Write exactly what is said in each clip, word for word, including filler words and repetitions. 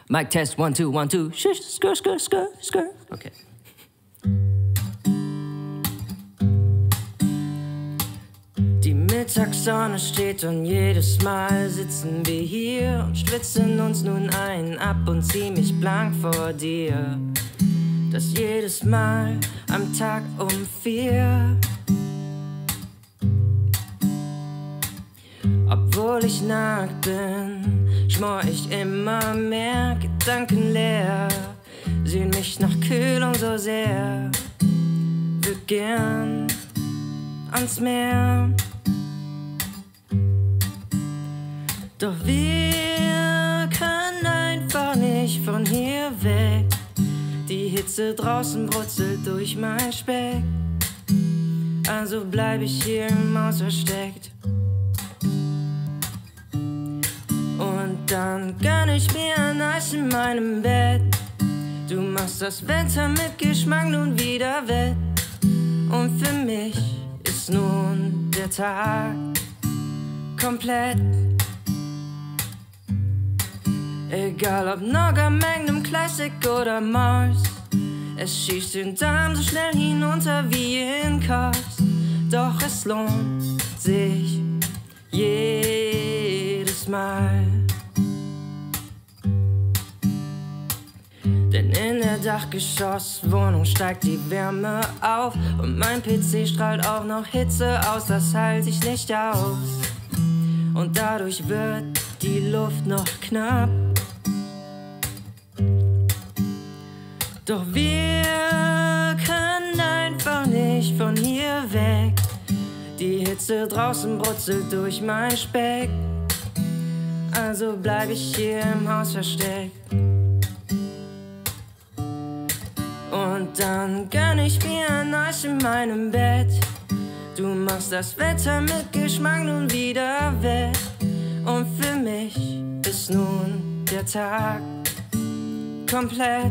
Mic test, one, two, one, two. Sk, sk, sk, sk, sk. Okay. Die Mittagssonne steht und jedes Mal sitzen wir hier und schwitzen uns nun ein, ab und ziemlich blank vor dir. Das jedes Mal am Tag um vier. Obwohl ich nackt bin, schmor ich immer mehr gedankenleer. Sehn mich nach Kühlung so sehr, würd gern ans Meer. Doch wir können einfach nicht von hier weg. Die Hitze draußen brutzelt durch mein Speck. Also bleib ich hier im Haus versteckt. Und dann gönn ich mir ein Eis in meinem Bett. Du machst das Wetter mit Geschmack nun wieder wett. Und für mich ist nun der Tag komplett. Egal ob Nogger, Magnum, Classic oder Mars, es schießt den Darm so schnell hinunter wie in Cars. Doch es lohnt sich jedes Mal. Denn in der Dachgeschosswohnung steigt die Wärme auf und mein P C strahlt auch noch Hitze aus, das halte ich nicht aus. Und dadurch wird die Luft noch knapp. Doch wir können einfach nicht von hier weg. Die Hitze draußen brutzelt durch mein Speck. Also bleib ich hier im Haus versteckt. Und dann gönn ich mir ein Eis in meinem Bett. Du machst das Wetter mit Geschmack nun wieder wett. Und für mich ist nun der Tag komplett.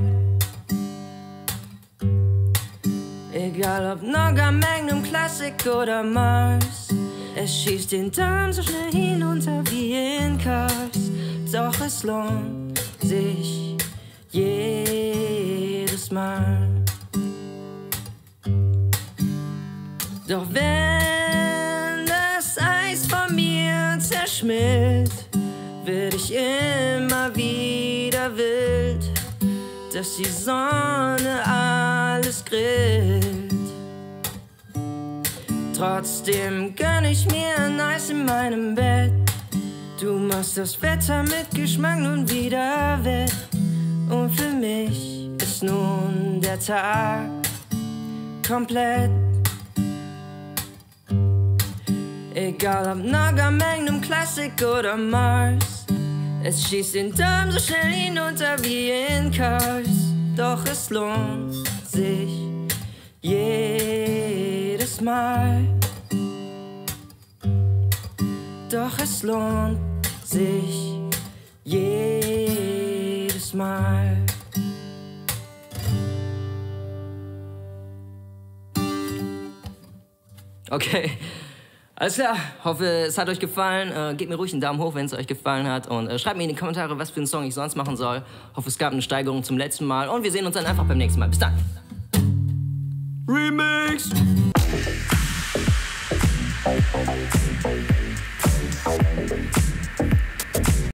Egal ob Nogger, Magnum, Classic oder Mars, es schießt den Darm so schnell hinunter wie in Cars. Doch es lohnt sich jedes Mal. Doch wenn das Eis von mir zerschmilzt, werd ich immer wieder wild, dass die Sonne alles grillt. Trotzdem gönn ich mir ein Eis in meinem Bett. Du machst das Wetter mit Geschmack nun wieder wett. Und für mich ist nun der Tag komplett. Egal ob Nogger, Magnum, Classic oder Mars, es schießt den Darm so schnell hinunter wie in Cars. Doch es lohnt sich jedes Mal. Doch es lohnt sich jedes Mal. Okay. Alles klar, hoffe es hat euch gefallen. Äh, gebt mir ruhig einen Daumen hoch, wenn es euch gefallen hat. Und äh, schreibt mir in die Kommentare, was für einen Song ich sonst machen soll. Hoffe es gab eine Steigerung zum letzten Mal. Und wir sehen uns dann einfach beim nächsten Mal. Bis dann. Remix! Thank you.